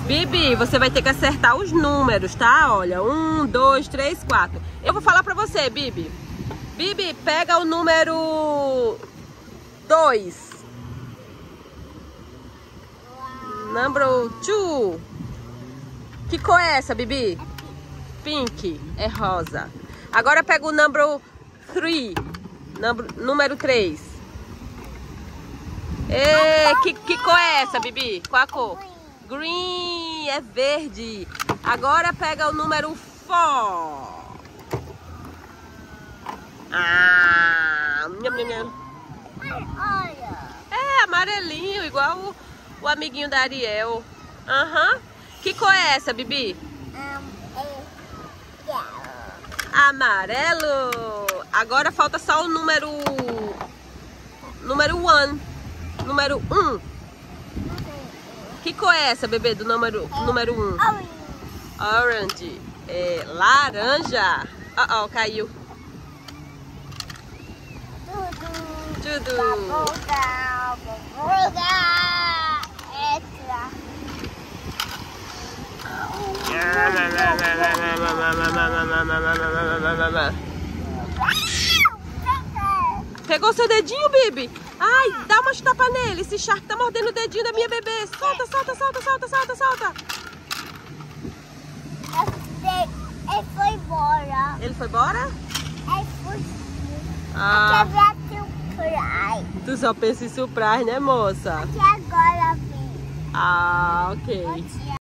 Bibi, você vai ter que acertar os números, tá? Olha, 1, 2, 3, 4. Eu vou falar pra você, Bibi. Bibi, pega o número 2. Number 2. Que cor é essa, Bibi? Pink. É rosa. Agora pega o number 3. Número 3. Que cor é essa, Bibi? Qual a cor? Green, é verde. Agora pega o número 4. Nham, nham, nham. É amarelinho, igual o amiguinho da Ariel. Aham. Que cor é essa, Bibi? Amarelo. Agora falta só o número 1. Número 1. Que cor é essa, bebê, do número 1? Orange. É laranja. Caiu. Tudo. Pegou seu dedinho, Bibi? Ai, dá uma tapa nele. Esse Shark tá mordendo o dedinho da minha bebê. Solta, solta, solta, solta, solta, solta. Ele foi embora. Ele foi embora? Ele foi. Ah, Surprise. tu só pensa em surprise, né, moça? Até agora, filho. Ah, ok.